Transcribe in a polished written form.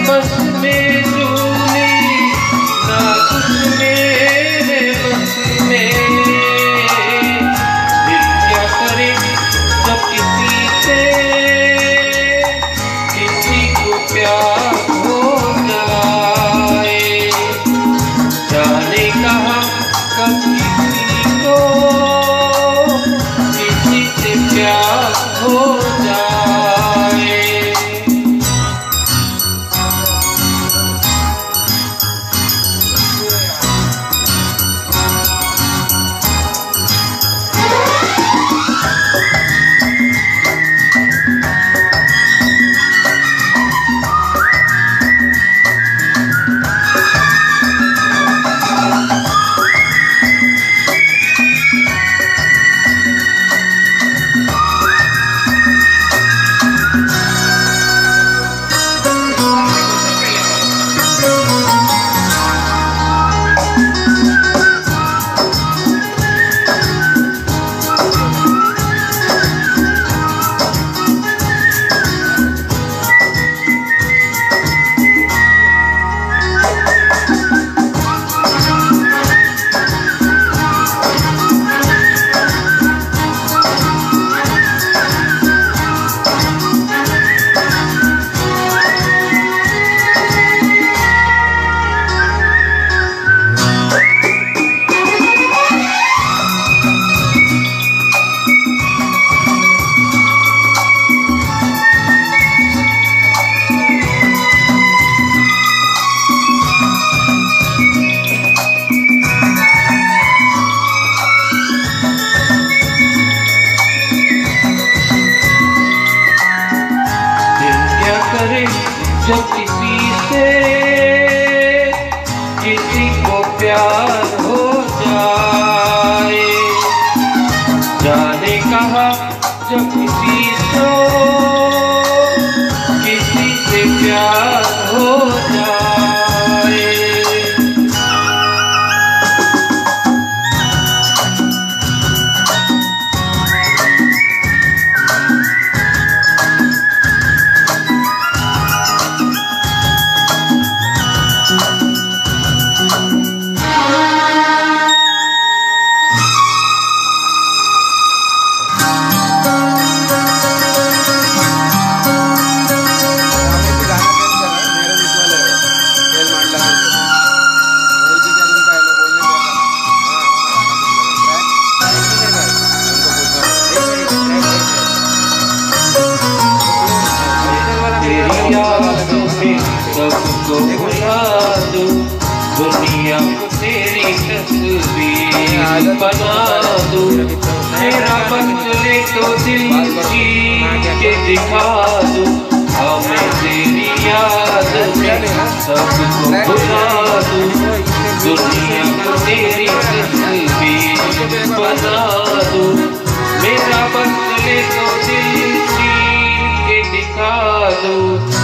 बस में तूने ना कुछ मेरे बस में। दिल क्या करे जब किसी से किसी को प्यार हो जाए। जाने कहाँ कब किसी को किसी से प्यार हो जाए। जब किसी से किसी को प्यार हो जाए। जाने कहाँ जब किसी को किसी से प्यार हो जाए। सबको भुला दो, दुनिया को तेरी तस्वीर बना दो। मेरा बदले तो दिल जीत के दिखा दो, हमें तेरी याद में सबको भुला दो। दुनिया को तेरी तस्वीर बना दो, मेरा बदले तो दिल जीत के दिखा दो।